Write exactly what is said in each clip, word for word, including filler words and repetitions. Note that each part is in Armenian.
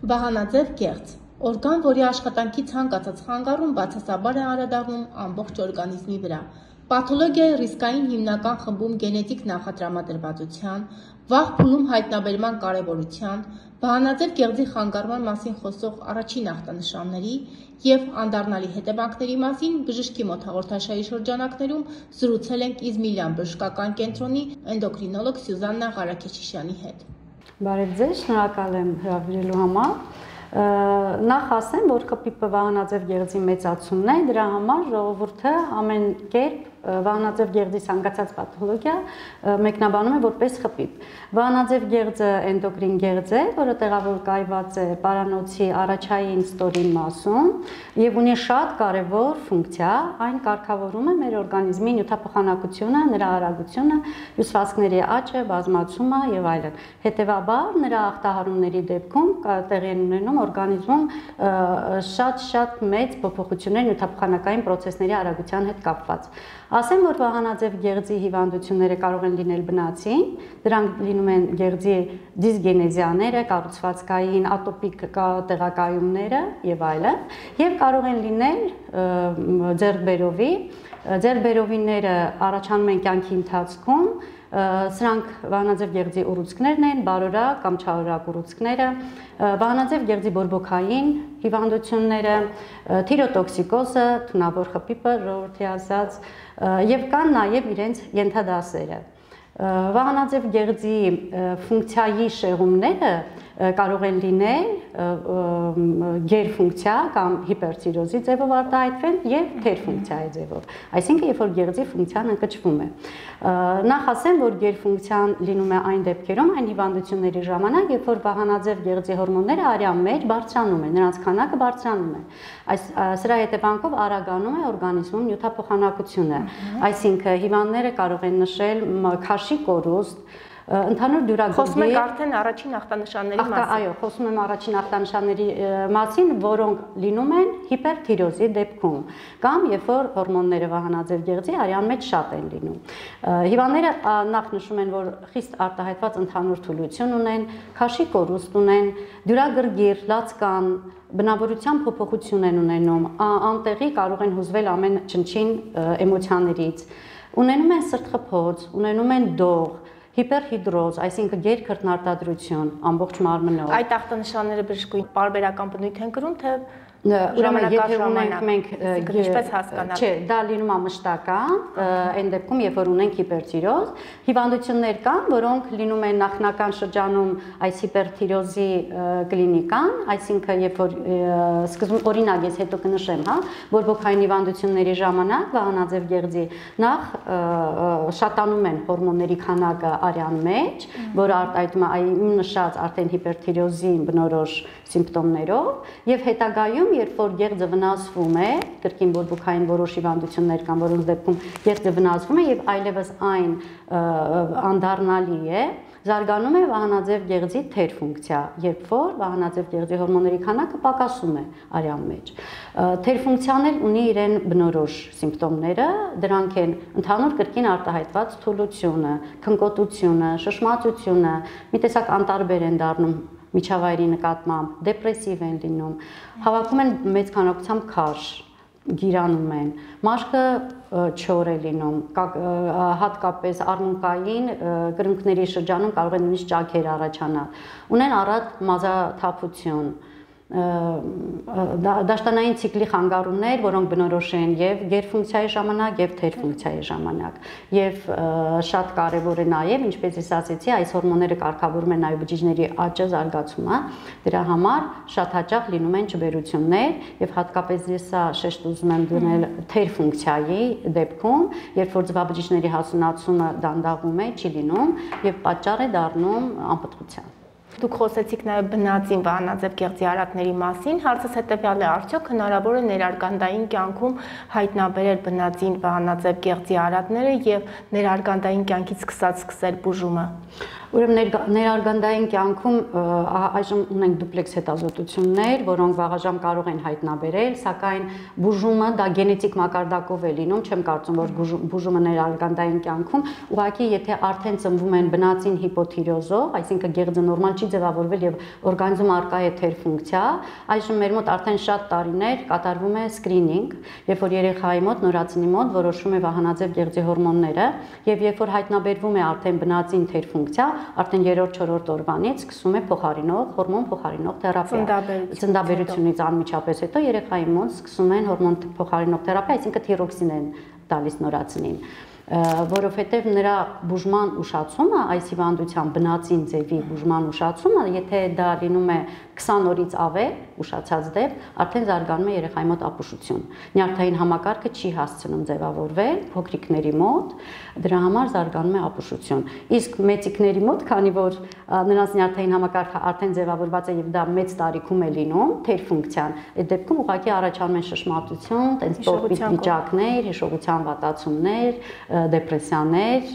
Վահանաձև գեղձ օրգան, որի աշխատանքի ցանկացած խանգարում բացասաբար է անդրադառնում ամբողջ օրգանիզմի վրա։ Պաթոլոգիայի ռիսկային հիմնական խմբում գենետիկ նախատրամադրվածության, վաղ փուլում հայտնաբերման կարևորության, վահանաձև գեղձի խանգարման մասին խոսող առաջին ախտանշանների և անդառնալի հետևանքների մասին բժշկի մոտ հաղորդաշարի շրջանակներում զրուցել ենք Իզմիլյան բժշկական կենտրոնի էնդոկրինոլոգ Սյուզաննա Ղարաքեչիշյանի հետ։ Բարև ձեզ, շնորհակալ եմ հրավիրելու համար։ Նախ ասեմ, որ խփիպը վահանաձև գեղձի մեծացումն է, դրա համար ժողովուրդը ամեն կերպ վահանաձև գեղձի ցանկացած պաթոլոգիա մեկնաբանում է որպես խփիպ։ Վահանաձև գեղձը էնդոկրին գեղձ է, որը տեղավորված է պարանոցի առաջային ստորին մասում եւ ունի շատ կարեւոր ֆունկցիա, այն կարգավորում է մեր օրգանիզմի նյութափոխանակությունը, նրա արագությունը, հյուսվածքների աճը, բազմացումը եւ այլն։ Հետեւաբար նրա ախտահարումների դեպքում տեղի են ունենում օրգանիզմում շատ-շատ մեծ փոփոխություններ նյութափոխանակային պրոցեսների արագության հետ կապված։ Ասեմ, որ վահանաձև գեղձի հիվանդությունները կարող են լինել բնածին, դրանք լինում են գեղձի դիսգենեզիաները, կառուցվածքային, ատոպիկ տեղակայումները եւ այլն, եւ կարող են լինել ձեռքբերովի, ձեռքբերովիները առաջանում են կյանքի ընթացքում, սրանք վահանաձև գեղձի ուռուցքներն են, բարորակ կամ չարորակ ուռուցքները, վահանաձև գեղձի բորբոքային հիվանդությունները, թիրոտոքսիկոզը, թունավոր խփիպը, ժողովրդի ասած, եւ կան նաեւ իրենց ենթադասերը։ Վահանաձև գեղձի ֆունկցիայի շեղումները կարող են լինել գերֆունկցիա կամ հիպերթիրոզի ձևով արտահայտվել եւ թերֆունկցիայի ձևով, այսինքն երբ որ գեղձի ֆունկցիան ընկճվում է։ Նախ ասեմ, որ գերֆունկցիան լինում է այն դեպքերում, այն հիվանդությունների ժամանակ, երբ որ վահանաձև գեղձի հորմոնները արյան մեջ բարձրանում են, նրանց քանակը բարձրանում է։ Այս սրա հետևանքով արագանում է օրգանիզմում նյութափոխանակությունը, այսինքն հիվանդները կարող են նշել քաշի կորուստ, ընդհանուր դյուրագրգիռ։ Խոսում եք արդեն առաջին ախտանշանների մասին։ Այո, խոսում եմ առաջին ախտանշանների մասին, որոնք լինում են հիպերթիրոզի դեպքում կամ երբ որ հորմոնները վահանաձև գեղձի արյան մեջ շատ են լինում։ Հիվանդները նախ նշում են, որ խիստ արտահայտված ընդհանուր թուլություն ունեն, քաշի կորուստ ունեն, դյուրագրգիռ, լացկան, բնավորության փոփոխություն են ունենում, անտեղի կարող են հուզվել ամեն չնչին էմոցիաներից, ունենում են սրտխփոց, ունենում են դող, հիպերհիդրոզ, այսինքն գերքրտնարտադրություն ամբողջ մարմնով։ Այդ ախտանշանները բժշկուի պարբերական բնույթ են կրում, թե Ուրեմն եթե ունենք մենք ինչպես հասկանալ։ Չէ, դա լինում է մշտական, այն դեպքում, երբ որ ունենք հիպերթիրոզ, հիվանդություններ կան, որոնք լինում են նախնական շրջանում այս հիպերթիրոզի կլինիկան, այսինքն երբ որ սկզբում օրինակ ես հետո կնշեմ, հա, բորբոքային հիվանդությունների ժամանակ վահանաձև գեղձի նախ շատանում են հորմոնների քանակը արյան մեջ, որը արտահայտում է այն նշած արդեն հիպերթիրոզի բնորոշ սիմպտոմներով, եւ հետագայում երբ որ գեղձը վնասվում է, կրկին բորբոքային որոշ հիվանդություններ կան, որոնց դեպքում գեղձը վնասվում է եւ այլևս այն անդառնալի է, զարգանում է վահանաձև գեղձի թերֆունկցիա, երբ որ վահանաձև գեղձի հորմոնների քանակը պակասում է արյան մեջ։ Թերֆունկցիան էլ ունի իրեն բնորոշ սիմպտոմները, դրանք են ընդհանուր կրկին արտահայտված թուլությունը, քնկոտությունը, շշմածությունը, մի տեսակ անտարբեր են դառնում միջավայրի նկատմամբ, դեպրեսիվ են լինում, հավաքում են մեծ քանակությամբ քաշ, գիրանում են, մաշկը չոր է լինում, հատկապես արմունկային կրունկների շրջանում կարող են նույնիսկ ճաքեր առաջանալ, ունեն առատ մազաթափություն, դաշտանային ցիկլի խանգարումներ, որոնք բնորոշ են եւ գերֆունկցիայի ժամանակ եւ թերֆունկցիայի ժամանակ եւ շատ կարեւոր է նաեւ, ինչպես ես ասացի, այս հորմոնները կարգավորում են նաեւ բջիջների աճը, զարգացումը, դրա համար շատ հաճախ լինում են ճբերություններ եւ հատկապես ես սա շեշտ ուզում եմ դնել թերֆունկցիայի դեպքում, երբ որ ձվաբջիջների հասունացումը դանդաղում է, չի լինում եւ պատճառ է դառնում անպտղության։ Դուք խոսեցիք նաև բնածին վահանաձև գեղձի արատների մասին, հարցս հետևյալ է, արդյոք հնարավոր է ներարգանդային կյանքում հայտնաբերել բնածին վահանաձև գեղձի արատները եւ ներարգանդային կյանքից սկսած սկսել բուժումը։ Ուրեմն ներարգանդային կյանքում այժմ ունենք դուպլեքս հետազոտություններ, որոնք վաղաժամ կարող են հայտնաբերել, սակայն բուժումը դա գենետիկ մակարդակով է լինում, չեմ կարծում, որ բուժումը ներարգանդային կյանքում, ուղղակի եթե արդեն ծնվում են բնածին հիպոթիրոզով, այսինքն գեղձը նորմալ չի ձևավորվել եւ օրգանիզմում արկա է թեր ֆունկցիա, այժմ մեր մոտ արդեն շատ տարիներ կատարվում է սկրինինգ, երբ որ երեխայի մոտ նորածինի մոտ որոշվում է վահանաձև գեղձի հորմոնները եւ երբ որ հայտնաբերվում է արդեն բնածին թեր ֆունկցիա, արդեն երրորդ-չորրորդ օրվանից սկսում է փոխարինող հորմոն փոխարինող թերապիա։ Ծննդաբերությունից անմիջապես հետո երեխայի մոտ սկսում են հորմոն փոխարինող թերապիա, այսինքն թիրոքսին են տալիս նորածինին, որովհետև նրա բուժման ուշացումը, այս հիվանդության բնածին ձևի բուժման ուշացումը, եթե դա լինում է քսան օրից ավել, ուշացած դեպ, արդեն զարգանում է երեխայի մոտ ապուշություն։ Նյարդային համակարգը չի հասցնում ձևավորվել փոքրիկների մոտ, դրա համար զարգանում է ապուշություն։ Իսկ մեծիկների մոտ, քանի որ նրանց նյարդային համակարգը արդեն ձևավորված է եւ դա մեծ տարիքում է լինում, թեր ֆունկցիան, այդ դեպքում ուղղակի առաջանում են շշմատություն, տենց տոպիկ վիճակներ, հիշողության վատացումներ, դեպրեսիաներ,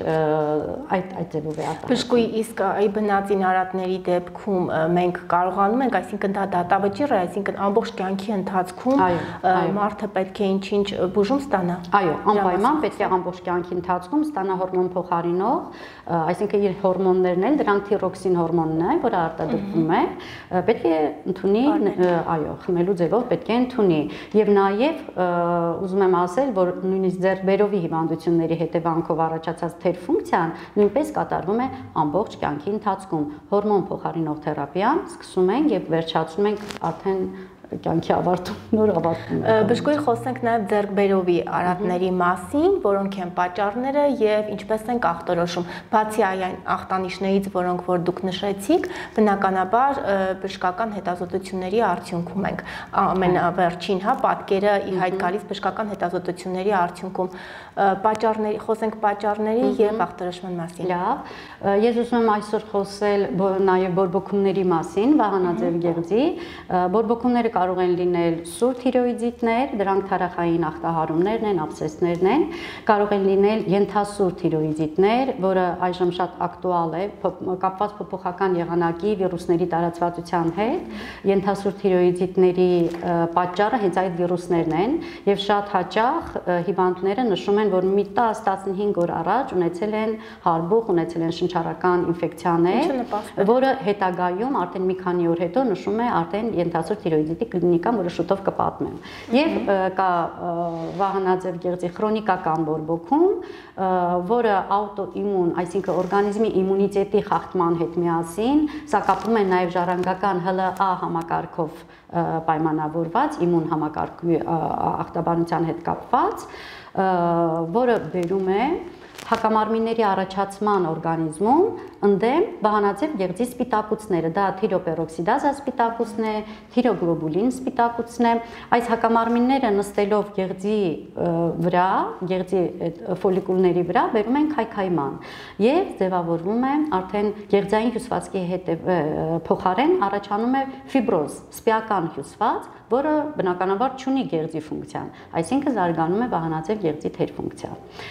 այդ այդ ձևով է արտահայտվում։ Բժշկուհի, իսկ այ բնածին արատների դեպքում մենք կարողանում ենք, այսինքն դա դատավճիռ է, այսինքն ամբողջ կյանքի ընթացքում մարդը պետք է ինչ-ինչ բուժում ստանա։ Այո, անպայման պետք է ամբողջ կյանքի ընթացքում ստանա հորմոն փոխարինող, այսինքն իր հորմոններն են, դրանք թիրոքսին հորմոնն է, որը արտադրվում է, պետք է ընդունի, այո, խմելու ձևով պետք է ընդունի։ Եվ նաև ուզում եմ ասել, որ նույնիսկ ձեռքբերովի հիվանդությունների հետևանքով առաջացած թեր ֆունկցիան նույնպես կատարվում է ամբողջ կյանքի ընթացքում։ Հորմոն փոխարինող թերապիան սկսում ենք եւ վերջացնում ենք արդեն կյանքի ավարտում, նոր ավարտում։ Բժշկուհի, խոսենք նաև ձեռքբերովի արատների մասին, որոնք են պատճառները եւ ինչպես են ախտորոշում։ Բացի այն ախտանիշներից, որոնք որ դուք նշեցիք, բնականաբար բժշկական հետազոտությունների արդյունքում ենք ամենավերջին, հա, պատկերը ի հայտ գալիս բժշկական հետազոտությունների արդյունքում պատճառների, խոսենք պատճառների եւ ախտորոշման մասին։ Լավ, ես ուզում եմ այսօր խոսել նաեւ բորբոքումների մասին, վահանաձև գեղձի։ Բորբոքումները կարող են լինել սուր թիրոիդիտներ, դրանք թարախային ախտահարումներն են, աբսեսներն են, կարող են լինել ենթասուր թիրոիդիտներ, որը այժմ շատ ակտուալ է, կապված փոփոխական եղանակի վիրուսների տարածվածության հետ։ Ենթասուր թիրոիդիտների պատճառը հենց այդ վիրուսներն են եւ շատ հաճախ հիվանդները նշում են, որ մի տասը տասնհինգ օր առաջ ունեցել են հարբուխ, ունեցել են շնչառական ինֆեկցիաներ, որը հետագայում արդեն մի քանի օր հետո նշում է արդեն ենթասուր թիրոիդիտի կլինիկան, որը շուտով կպատմեմ։ Եվ կա վահանաձև գեղձի քրոնիկական բորբոքում, որը աուտոիմուն, այսինքն օրգանիզմի իմունիտետի խախտման հետ միասին, սա կապվում է նաև ժառանգական Հ Լ A համակարգով պայմանավորված իմուն համակարգի ախտաբանության հետ կապված, որը բերում է հակամարմինների առաջացման օրգանիզմում ընդդեմ վահանաձև գեղձի սպիտակուցները, դա թիրոպերօքսիդազա սպիտակուցն է, թիրոգլոբուլին սպիտակուցն է, այս հակամարմինները նստելով գեղձի վրա, գեղձի ֆոլիկուլների վրա բերում են քայքայման եւ ձևավորվում է արդեն գեղձային հյուսվածքի հետեւ փոխարեն առաջանում է ֆիբրոզ, սպիական հյուսված, որը բնականաբար չունի գեղձի ֆունկցիան, այսինքն զարգանում է վահանաձև գեղձի թեր ֆունկցիա։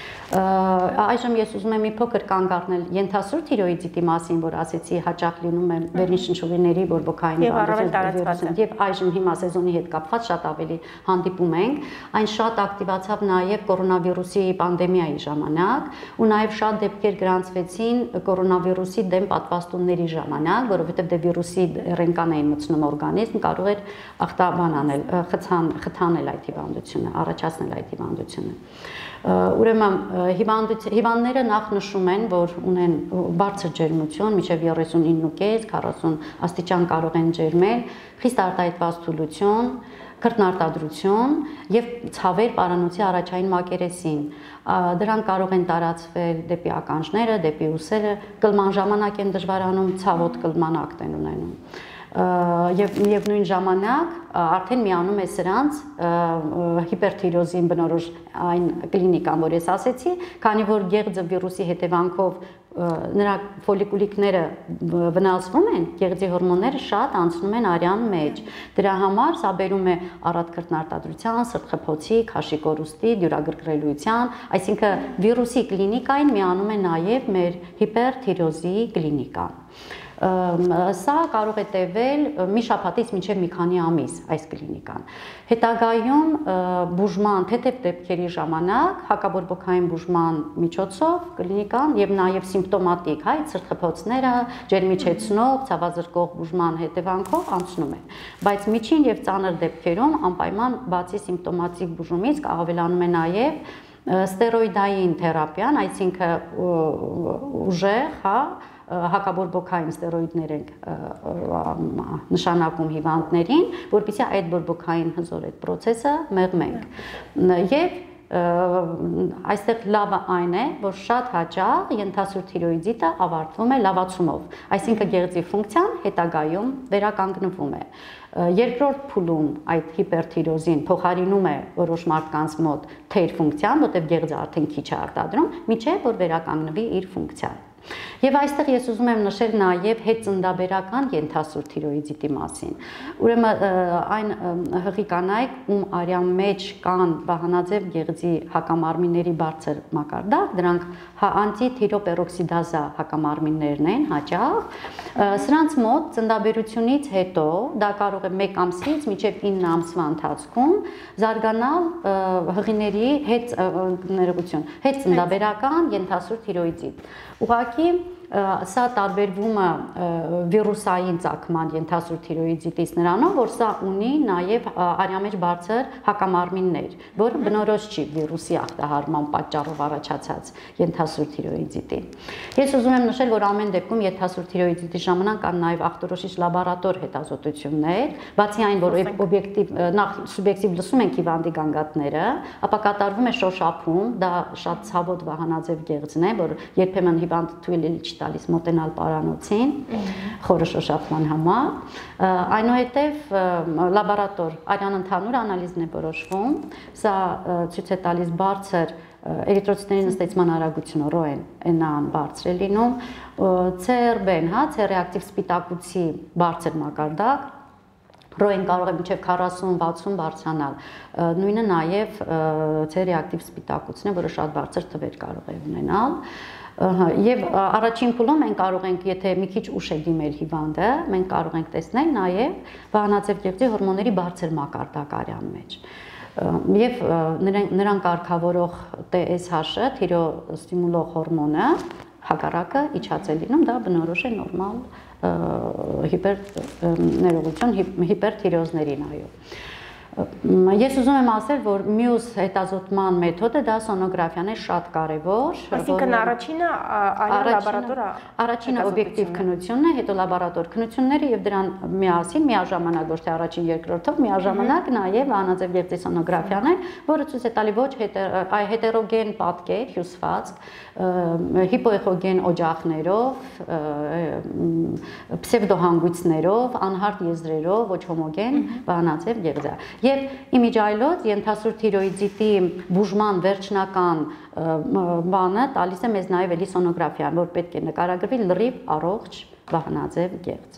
Այժմ ես ուզում եմ մի փոքր կանգ առնել ենթասուր թիրոիդիտի մասին, որ ասեցի հաճախ լինում է վերին շնչուղիների բորբոքային հիվանդություն եւ այժմ հիմա սեզոնի հետ կապված շատ ավելի հանդիպում ենք, այն շատ ակտիվացավ նաեւ կորոնավիրուսի պանդեմիայի ժամանակ ու նաեւ շատ դեպքեր գրանցվեցին կորոնավիրուսի դեմ պատվաստումների ժամանակ, որովհետեւ դե վիրուսի ռենկան էին մտցնում օրգանիզմ, կարող էր ախտաբան անել, խթանել այդ հիվանդությունը, առաջացնել այդ հիվանդությունը։ Ուրեմն հիվանդները նախ նշում են, որ ունեն բարձր ջերմություն, մինչև երեսունինը կես քառասուն աստիճան կարող են ջերմել, խիստ արտահայտված թուլություն, քրտնարտադրություն եւ ցավեր պարանոցի առաջային մակերեսին։ Դրանք կարող են տարածվել դեպի ականջները, դեպի ուսերը, կլման ժամանակ են դժվարանում, ցավոտ կլման ակտ են ունենում։ Եվ միևնույն ժամանակ արդեն միանում է սրանց հիպերթիրոզին բնորոշ այն կլինիկան, որ ես ասեցի, քանի որ գեղձը վիրուսի հետևանքով նրա ֆոլիկուլիկները վնասվում են, գեղձի հորմոնները շատ անցնում են արյան մեջ։ Դրա համար սա բերում է առատ քրտնարտադրության, սրտխփոցի, քաշի կորուստի, դյուրագրգռելիության, այսինքն վիրուսի կլինիկային միանում է նաև մեր հիպերթիրոզի կլինիկան։ Սա կարող է տևել մի շաբաթից մինչև մի քանի ամիս այս կլինիկան։ Հետագայում բուժման թեթև դեպքերի ժամանակ հակաբորբոքային բուժման միջոցով կլինիկան եւ նաեւ սիմպտոմատիկ, հայ սրտխփոցները, ջերմիջեցնող, ցավազրկող բուժման հետևանքով անցնում է։ Բայց միջին եւ ծանր դեպքերում անպայման բացի սիմպտոմատիկ բուժումից ավելանում է նաեւ ստերոիդային թերապիան, այսինքն ուժեղ, հա, հակաբորբոքային ստերոիդներ ենք նշանակում հիվանդներին, որպեսզի այդ բորբոքային հզոր այդ process-ը մեղմենք։ Եվ այստեղ լավը այն է, որ շատ հաճախ ենթասուր թիրոիդիտը ավարտվում է լավացումով, այսինքն գեղձի ֆունկցիան հետագայում վերականգնվում է։ Երկրորդ փուլում այդ հիպերթիրոզին փոխարինում է որոշ մարդկանց մոտ թեր ֆունկցիան, որտեղ գեղձը արդեն քիչ է արտադրում, մինչև որ վերականգնվի իր ֆունկցիան։ Եվ այստեղ ես ուզում եմ նշել նաև հետծնդաբերական ենթասուր թիրոիդիտի մասին։ Ուրեմն այն հղի կանայք, ում արյան մեջ կան վահանաձև գեղձի հակամարմինների բարձր մակարդակ, դրանք անտիթիրոպերօքսիդազա հակամարմիններն են հաճախ, սրանց մոտ ծնդաբերությունից հետո դա կարող է մեկ ամսից մինչև ինը ամսվա ընթացքում զարգանալ հղիների հետ ներողություն, հետծնդաբերական ենթասուր թիրոիդիտ։ Ուղղակի սա տարբերվում է վիրուսային ծագման ենթասուր թիրոիդիտից նրանով, որ սա ունի նաև արյամեջ բարձր հակամարմիններ, որը բնորոշ չի վիրուսի ախտահարման պատճառով առաջացած ենթասուր թիրոիդիտի։ Ես ուզում եմ նշել, որ ամեն դեպքում ենթասուր թիրոիդիտի ժամանակ կան նաև ախտորոշիչ լաբորատոր հետազոտություններ, բացի այն, որ օբյեկտիվ նախ սուբյեկտիվ լսում ենք հիվանդի գանգատները, ապա կատարվում է շոշափում, դա շատ ցավոտ վահանաձև գեղձն է, որ երբեմն հիվանդը թույլ է տալիս մոտենալ պարանոցին խորը շոշափման համար, այնուհետև լաբորատոր արյան ընդհանուր անալիզն է որոշվում, սա ցույց է տալիս բարձր էրիթրոցիտների նստեցման արագությունը ռոեն N-ն բարձր է լինում, C R B-ն, հա, C-ռեակտիվ սպիտակուցի բարձր մակարդակ, ռոեն կարող է մինչև քառասուն վաթսուն բարձրանալ, նույնը նաև C-ռեակտիվ սպիտակուցն է, որը շատ բարձր թվեր կարող է ունենալ։ Եվ առաջին փուլում մենք կարող ենք, եթե մի քիչ ուշ է դիմել հիվանդը, մենք կարող ենք տեսնել նաև վահանաձև գեղձի հորմոնների բարձր մակարդակ արյան մեջ։ Եվ նրան կարգավորող T S H-ը, թիրոստիմուլող հորմոնը, հակառակը իջած է լինում, դա բնորոշ է նորմալ հիպեր ներողություն հիպերթիրոզներին, այո։ Ես ուզում եմ ասել, որ մյուս հետազոտման մեթոդը դա սոնոգրաֆիան է, շատ կարևոր։ Այսինքն առաջինը արյան լաբորատոր առաջինը օբյեկտիվ քննությունն է, հետո լաբորատոր քննությունները եւ դրան միասին միաժամանակ ոչ թե առաջին երկրորդով միաժամանակ նաեւ վահանաձև գեղձի սոնոգրաֆիան է, որը ցույց է տալի ոչ հետերոգեն պատկեր, հյուսվածք, հիպոեխոգեն օջախներով, պսևդոհանգույցներով, անհարթ եզրերով, ոչ հոմոգեն վահանաձև գեղձ։ Եվ իմիջայլոց ենթասուր թիրոիդիտի բուժման վերջնական բանը տալիս է մեզ նաև էլի սոնոգրաֆիան, որ պետք է նկարագրվի լրիվ առողջ վահանաձև գեղձ։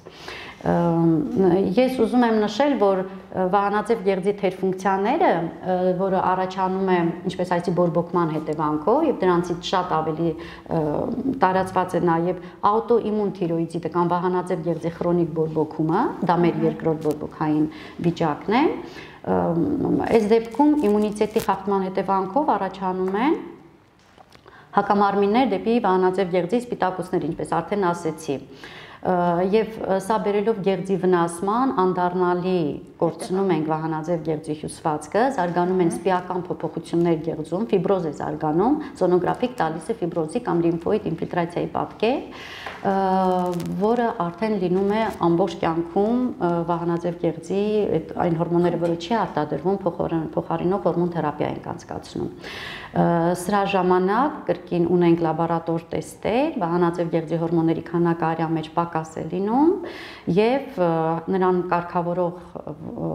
Ես ուզում եմ նշել, որ վահանաձև գեղձի թերֆունկցիաները, որը առաջանում է ինչպես այսի բորբոքման հետևանքով եւ դրանցից շատ ավելի տարածված է նաեւ աուտոիմուն թիրոիդիտը կամ վահանաձև գեղձի քրոնիկ բորբոքումը, դա մեր երկրորդ բորբոքային վիճակն է։ Այս դեպքում իմունիտետի խախտման հետևանքով առաջանում են հակամարմիններ դեպի վահանաձև գեղձի սպիտակուցներ, ինչպես արդեն ասեցի։ Եվ սա բերելով գեղձի վնասման անդառնալի կորցնում ենք վահանաձև գեղձի հյուսվածքը, զարգանում են սպիական փոփոխություններ գեղձում, ֆիբրոզ է զարգանում, սոնոգրաֆիկ տալիս է ֆիբրոզի կամ լիմֆոիդ ինֆիլտրացիայի պատկեր, որը արդեն լինում է ամբողջ կյանքում վահանաձև գեղձի այն հորմոնները, որը չի արտադրվում, փոխարինող հորմոն թերապիա ենք անցկացնում։ Սրա ժամանակ կրկին ունենք լաբորատոր տեստեր, վահանաձև գեղձի հորմոնների քանակը արյան մեջ պակաս է լինում եւ նրան կարգավորող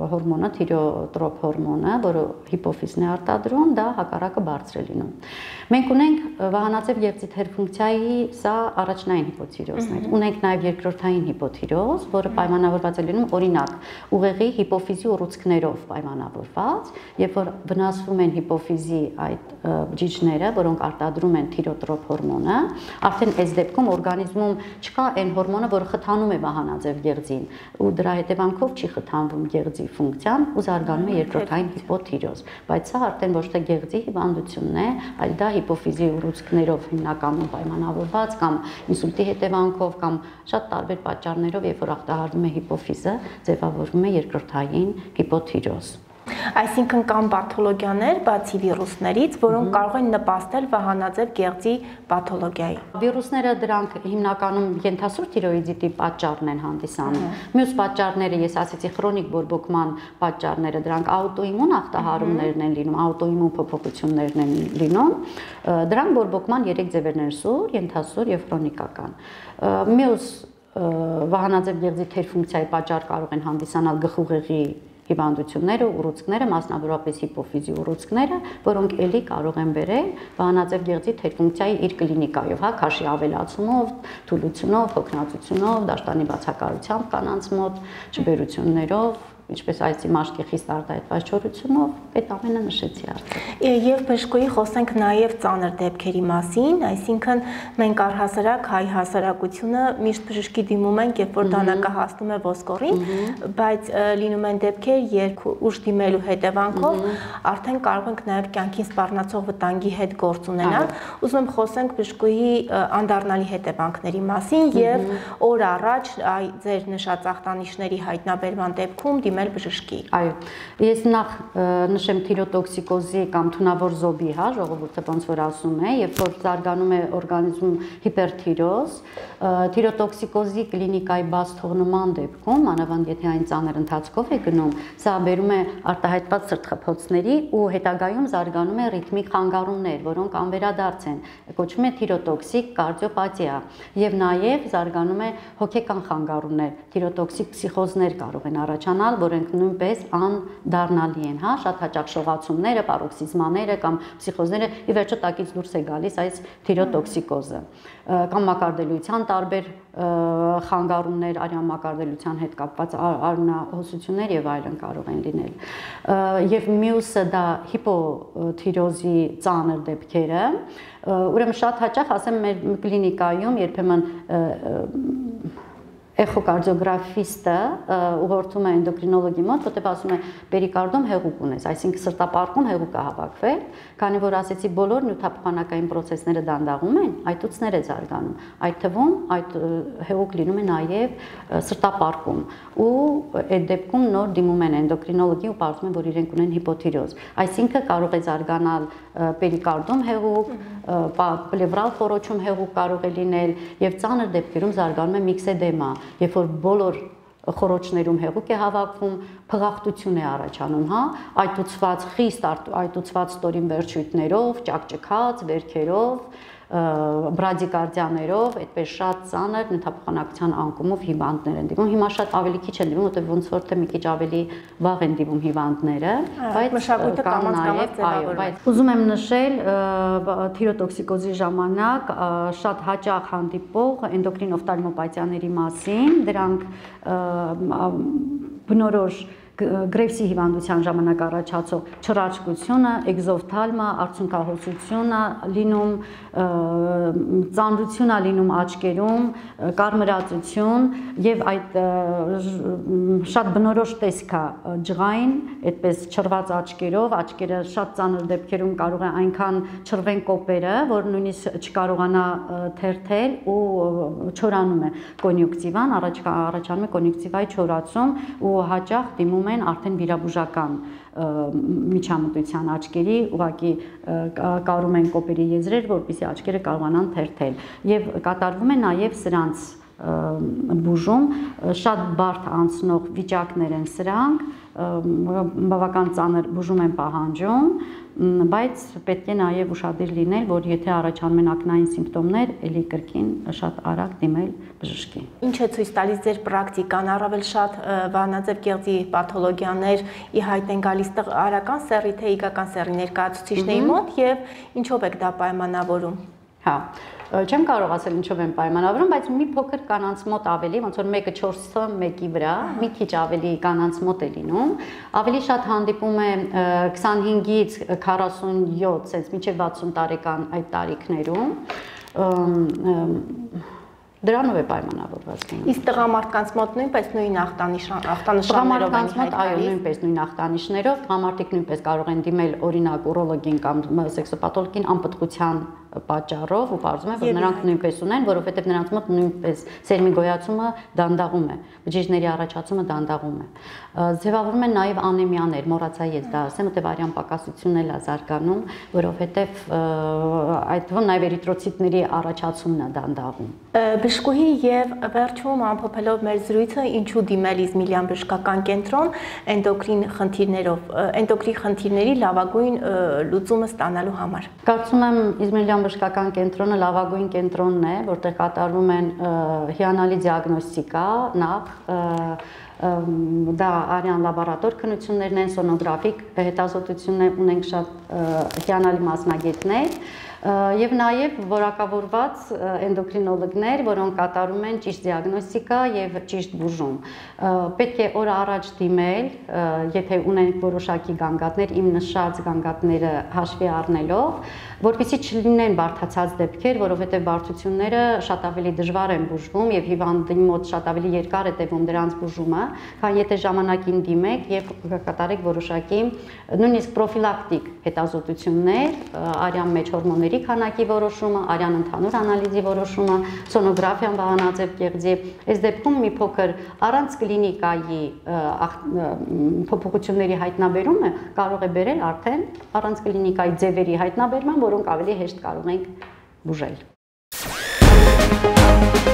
հորմոնը, թիրոտրոպ հորմոնը, որը հիպոֆիզն է արտադրում, դա հակառակը բարձր է լինում։ Մենք ունենք վահանաձև գեղձի թերֆունկցիայի սա առաջնային հիպոթիրոզներ։ Ունենք նաև երկրորդային հիպոթիրոզ, որը պայմանավորված է լինում օրինակ ուղեղի հիպոֆիզի ուռուցքներով պայմանավորված, երբ որ վնասվում են հիպոֆիզի այդ բջիջները, որոնք արտադրում են թիրոտրոփ հորմոնը, արդեն այս դեպքում օրգանիզմում չկա այն հորմոնը, որը խթանում է վահանաձև գեղձին, ու դրա հետևանքով չի խթանվում գեղձի ֆունկցիան ու զարգանում է երկրորդային հիպոթիրոզ, բայց սա արդեն ոչ թե գեղձի հիվանդությունն է, այլ դա հիպոֆիզի ուռուցքներով հիմնականում պայմանավորված կամ ինսուլտի հետևանքով կամ շատ տարբեր պատճառներով, երբ որ ախտահարվում է հիպոֆիզը, ձևավորվում է երկրորդային հիպոթիրոզ։ Այսինքն կան պաթոլոգիաներ, բացի վիրուսներից, որոնք կարող են նպաստել վահանաձև գեղձի պաթոլոգիայի։ Վիրուսները դրանք հիմնականում ենթասուր թիրոիդիտի պատճառն են հանդիսանում։ Մյուս պատճառները, ես ասացի, քրոնիկ բորբոքման պատճառները, դրանք աուտոիմուն ախտահարումներն են լինում, աուտոիմուն փոփոխություններն են լինում։ Դրանք բորբոքման երեք ձևերն են՝ սուր, ենթասուր եւ քրոնիկական։ Մյուս վահանաձև գեղձի թերֆունկցիայի պատճառ կարող են հանդիսանալ գլխուղեղի հիվանդությունները, ուռուցքները, մասնավորապես հիպոֆիզի ուռուցքները, որոնք ելի կարող են բերել վահանաձև գեղձի թերֆունկցիայի իր կլինիկայով, հա, քաշի ավելացումով, թուլությունով, հոգնածությունով, դաշտանի բացակայությամբ կանանց մոտ, չբերություններով, ինչպես այսի մաշկի խիստ արտահայտված չորությունով, այդ ամենը նշեցի արդեն։ Եվ բժշկուհի խոսենք նաև ծանր դեպքերի մասին, այսինքն մենք առհասարակ հայ հասարակությունը միշտ բժշկի դիմում ենք, երբ որ դանակը հասնում է ոսկորին, բայց լինում են դեպքեր, երբ ուշ դիմելու հետևանքով արդեն կարող ենք նաև կյանքին սպառնացող վտանգի հետ գործ ունենալ։ Ուզում եմ խոսենք բժշկուհի անդառնալի հետևանքների մասին եւ օր առաջ ձեր նշած ախտանիշների հայտնաբերման դեպքում դիմել բժշկի։ Այո, ես նախ նշեմ թիրոտոքսիկոզի կամ թունավոր զոբի, հա, ժողովուրդը ոնց որ ասում է, երբ որ զարգանում է օրգանիզմում հիպերթիրոզ, թիրոտոքսիկոզի կլինիկայի բաց թողնման դեպքում, մանավանդ եթե այն ծանր ընթացքով է գնում, սա բերում է արտահայտված սրտխփոցների ու հետագայում զարգանում է ռիթմիկ խանգարումներ, որոնք անվերադարձ են, կոչվում է թիրոտոքսիկ կարդիոպաթիա, եւ նաեւ զարգանում է հոգեկան խանգարումներ, թիրոտոքսիկ փսիխոզներ կարող են առաջանալ, որոնք նույնպես անդառնալի են, հա, շատ հաճախ շողացումները, պարոքսիզմաները կամ փսիխոզները ի վերջո տակից դուրս է գալիս այս թիրոտոքսիկոզը, կամ մակարդելիության տարբեր խանգարումներ, արյան մակարդելիության հետ կապված արյունահոսություններ եւ այլն կարող են լինել։ Եվ մյուսը դա հիպոթիրոզի ծանր դեպքերը, ուրեմն շատ հաճախ ասեմ մեր կլինիկայում երբեմն էխոկարդիոգրաֆիստը ուղղորդում է էնդոկրինոլոգի մոտ, որտեղ ասում է պերիկարդում հեղուկ ունես, այսինքն սրտապարկում հեղուկ է հավաքվել, քանի որ ասեցի բոլոր նյութափոխանակային պրոցեսները դանդաղում են, այտուցներ է զարգանում, այդ թվում այդ հեղուկ լինում է նաև սրտապարկում ու այդ դեպքում նոր դիմում են էնդոկրինոլոգի ու պարզում են, որ իրենք ունեն հիպոթիրոզ, այսինքն կարող է զարգանալ պերիկարդում հեղուկ, պլևրալ խոռոչում հեղուկ կարող է լինել եւ ծանր դեպքերում զարգանում է միքսեդեմա, երբ որ բոլոր խոռոչներում հեղուկ է հավաքվում, փղախտություն է առաջանում, հա, այտուցված խիստ այտուցված ստորին վերջույթներով, ճակճկած վերքերով, բրադիկարդիաներով, այդպես շատ ծանր նյութափոխանակության անկումով հիվանդներ են դիմում։ Հիմա շատ ավելի քիչ են դիմում, որտեղ ոնց որ թե մի քիչ ավելի վաղ են դիմում հիվանդները, բայց մշակույթը կամաց-կամաց ձևավորվում է։ Ուզում եմ նշել թիրոտոքսիկոզի ժամանակ շատ հաճախ հանդիպող էնդոկրին օֆթալմոպաթիաների մասին, դրանք բնորոշ գրեվսի հիվանդության ժամանակ առաջացող չռաչկությունը, էկզոֆթալմա, արցունքահոսությունը լինում, ծանրություն է լինում աչքերում, կարմրածություն եւ այդ շատ բնորոշ տեսք է ջղային, այդպես չռված աչքերով, աչքերը շատ ծանր դեպքերում կարող է այնքան չռվեն կոպերը, որ նույնիսկ չկարողանա թերթել ու չորանում է կոնյուկտիվան, առաջանում է կոնյուկտիվայի չորացում ու հաճախ դիմում են արդեն վիրաբուժական միջամտության աչքերի, ուղղակի կարում են կոպերի եզրեր, որպեսզի աչքերը կարողանան թերթել եւ կատարվում է նաեւ սրանց բուժում, շատ բարդ անցնող վիճակներ են սրանք, բավական ծանր բուժում են պահանջում, բայց պետք է նաև ուշադիր լինել, որ եթե առաջանում են ակնային սիմպտոմներ, ելի կրկին շատ արագ դիմել բժշկի։ Ինչ է ցույց տալիս ձեր պրակտիկան, առավել շատ վահանաձև գեղձի պաթոլոգիաներ ի հայտ են գալիս տղարական սեռի թե իգական սեռի ներկայացուցիչների մոտ եւ ինչով եք դա պայմանավորում։ Հա, չեմ կարող ասել ինչով են պայմանավորում, բայց մի փոքր կանանց մոտ ավելի, ոնց որ մեկը չորսը մեկի վրա, մի քիչ ավելի կանանց մոտ է լինում, ավելի շատ հանդիպում է քսանհինգից քառասունյոթ, sense մինչև վաթսուն տարեկան այդ տարիքներում։ Դրանով է պայմանավորված լինում։ Իսկ տղամարդկանց մոտ նույնպես նույն ախտանշաններով են հայտնի։ Այո, նույնպես նույն ախտանիշներով, տղամարդիկ նույնպես կարող են դիմել օրինակ ուրոլոգին կամ սեքսոպաթոլոգին անպտղության պատճառով ու պարզում է, որ նրանք նույնպես ունեն, որովհետև նրանց մոտ նույնպես սերմի գոյացումը դանդաղում է, բջիջների առաջացումը դանդաղում է։ Ձևավորվում են նաև անեմիաներ, մոռացա ես դա ասեմ, մտավարյան պակասությունն էլ է զարգանում, որովհետև այդ թվում նաև էրիթրոցիտների առաջացումն է դանդաղում։ Բժշկուհի եւ վերջում ամփոփելով մեր զրույցը, ինչու դիմել Իզմիլյան բժշկական կենտրոն էնդոկրին խնդիրներով, էնդոկրին խնդիրների լավագույն լուծումը ստանալու համար։ Կարծում եմ Իզմիլյան բժշկական կենտրոնը լավագույն կենտրոնն է, որտեղ կատարվում են հիանալի դիագնոստիկա, նախ դա արյան լաբորատոր քննություններն են, սոնոգրաֆիկ հետազոտություններ ունենք շատ հիանալի մասնագետներ եւ նաեւ որակավորված էնդոկրինոլոգներ, որոնք կատարում են ճիշտ դիագնոստիկա եւ ճիշտ բուժում։ Պետք է օր առաջ դիմել, եթե ունենք որոշակի գանգատներ, իմ նշած գանգատները հաշվի առնելով, որպեսզի չլինեն բարդացած դեպքեր, որովհետեւ բարդությունները շատ ավելի դժվար են բուժվում եւ հիվանդի մոտ շատ ավելի երկար է տևում դրանց բուժումը, քան եթե ժամանակին դիմեք եւ կատարեք որոշակի նույնիսկ պրոֆիլակտիկ հետազոտություններ, արյան մեջ հորմոնների քանակի որոշումը, արյան ընդհանուր անալիզի որոշումը, սոնոգրաֆիան վահանաձև գեղձի, այս դեպքում մի փոքր առանց կլինիկայի փոփոխությունների հայտնաբերումը կարող է բերել արդեն առանց կլինիկայի ձևերի հայտնաբերման, որոնք ավելի հեշտ կարող ենք բուժել։